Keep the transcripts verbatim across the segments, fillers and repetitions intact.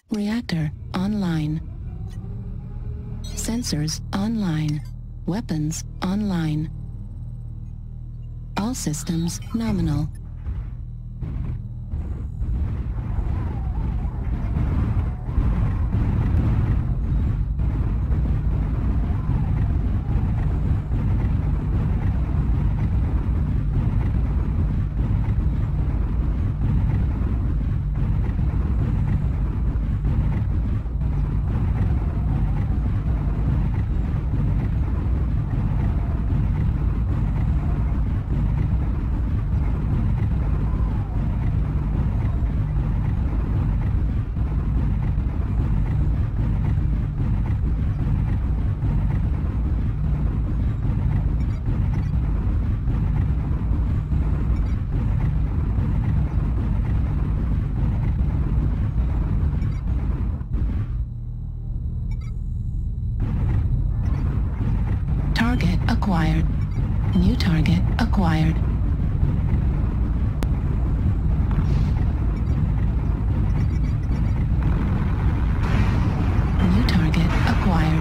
Reactor online. Sensors online. Weapons online. All systems nominal. Target acquired. New target acquired. New target acquired.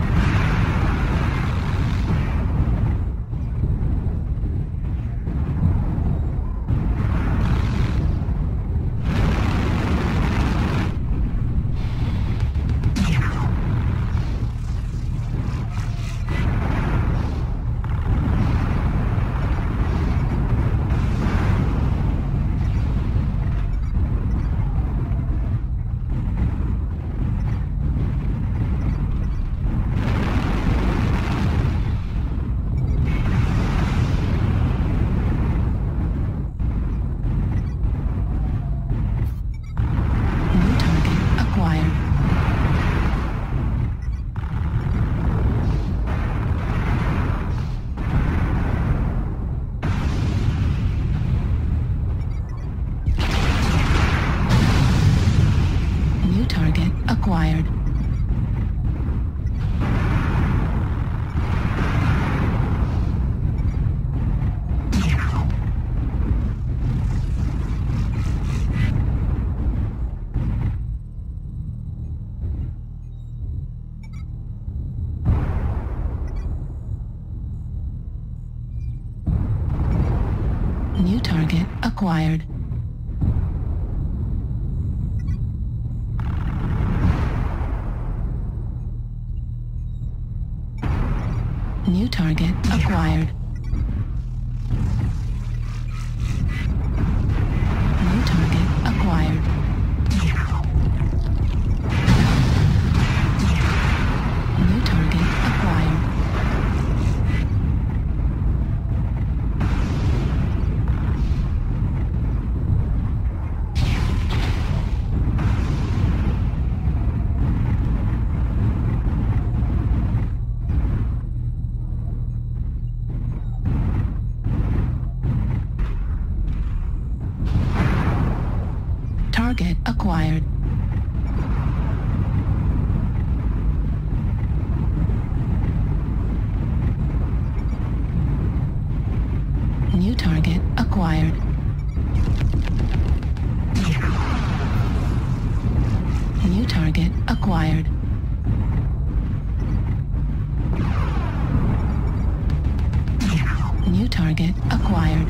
Acquired. New target acquired. New target acquired. New target acquired. New target acquired. Target acquired. New target acquired. New target acquired. New target acquired.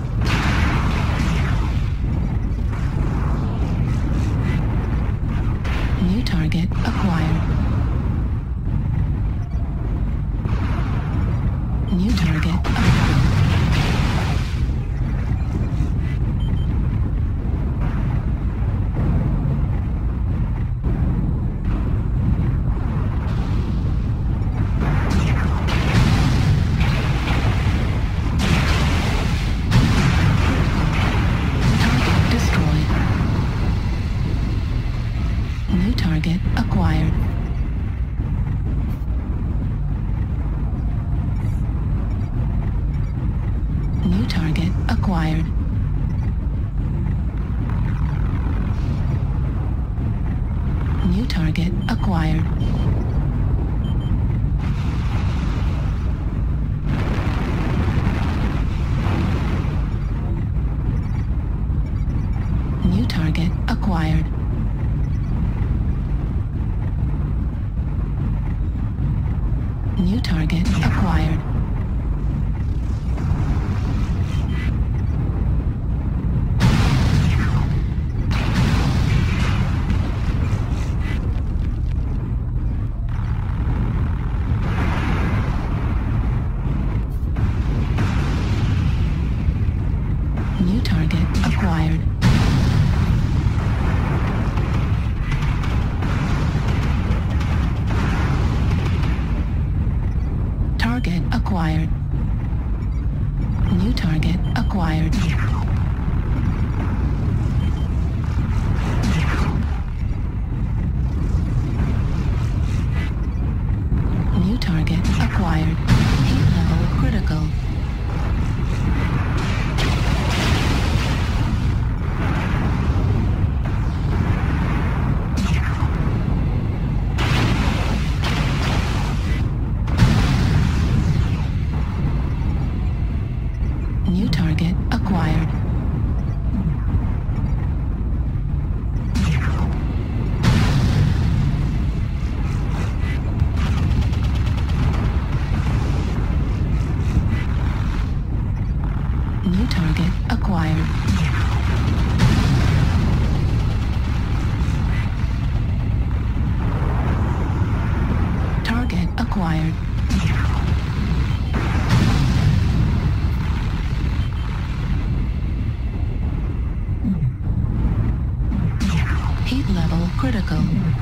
New target acquired. New target acquired. Target destroyed. New target acquired. New target acquired. New target acquired. New target acquired. acquired. Target acquired. New target acquired. New target acquired. Heat level critical. New target acquired. New target acquired. Target acquired. Heat level critical.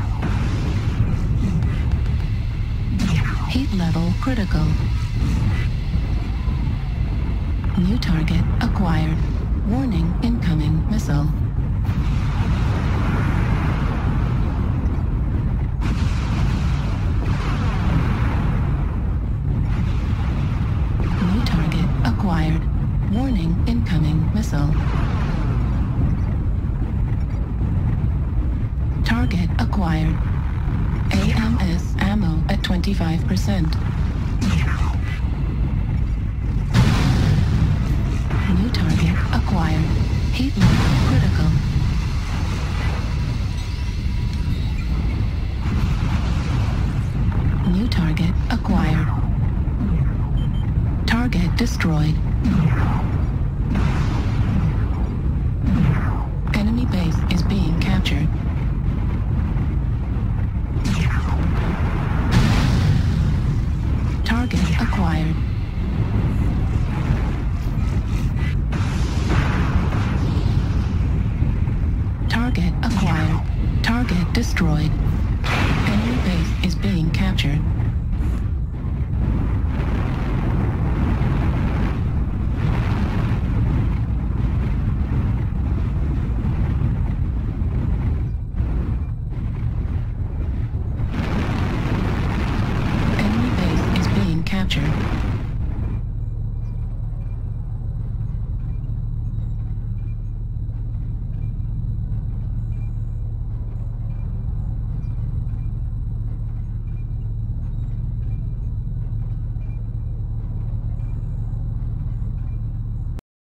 Heat level critical. New target acquired. Warning, incoming missile. New target acquired. Warning, incoming missile. Target acquired. A M S ammo at twenty-five percent. New target acquired. Heat level critical. New target acquired. Target destroyed. Enemy base is being captured. Target acquired. Target acquired. Target destroyed.